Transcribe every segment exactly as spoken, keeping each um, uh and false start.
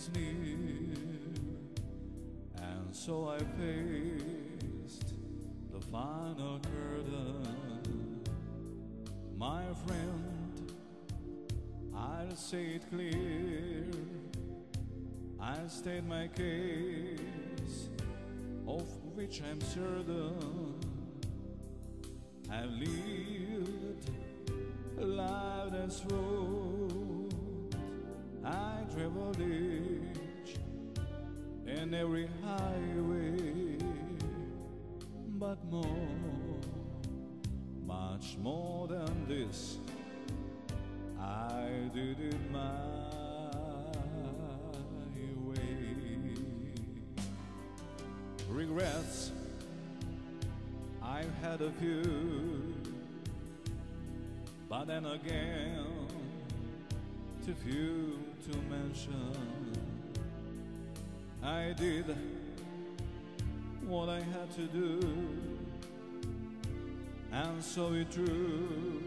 is near, and so I faced the final curtain. My friend, I'll say it clear, I'll state my case, of which I'm certain. I've lived a life that's full. I traveled each and every highway, but more, much more than this, I did it my way. Regrets, I've had a few, but then again, too few to mention. I did what I had to do, and so it true,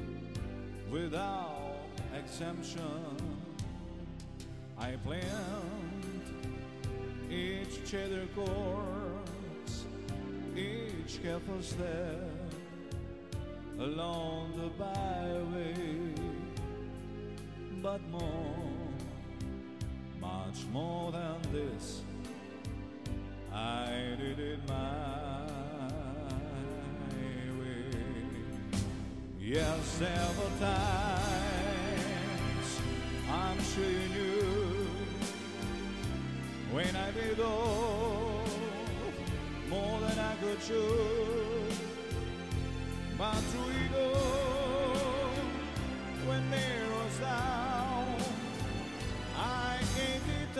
without exemption. I planned each cheddar course, each careful step along the byway, but more, much more than this, I did it my way. Yes, there were times, I'm sure you knew, when I bit off more than I could chew. But through it all, when there was down, I gave it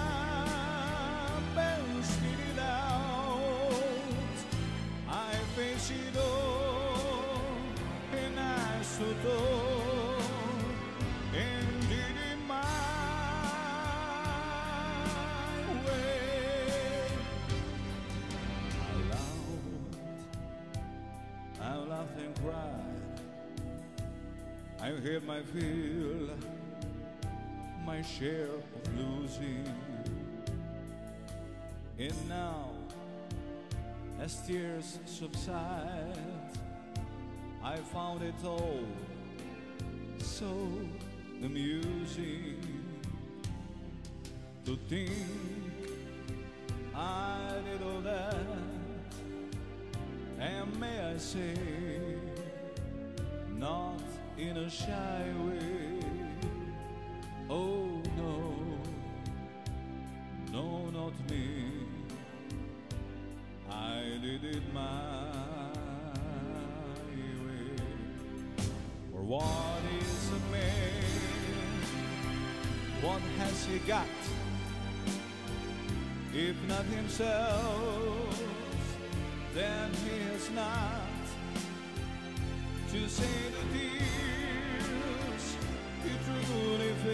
up and spit it out. I faced it all, and I stood tall, and did it my way. I laughed and cried, I heard my feel, my share of losing. And now, as tears subside, I found it all so amusing to think I did all that. And may I say, not in a shy way. Oh no, no, not me. I did it my way. For what is a man? What has he got, if not himself? Then he has not to say the tears he truly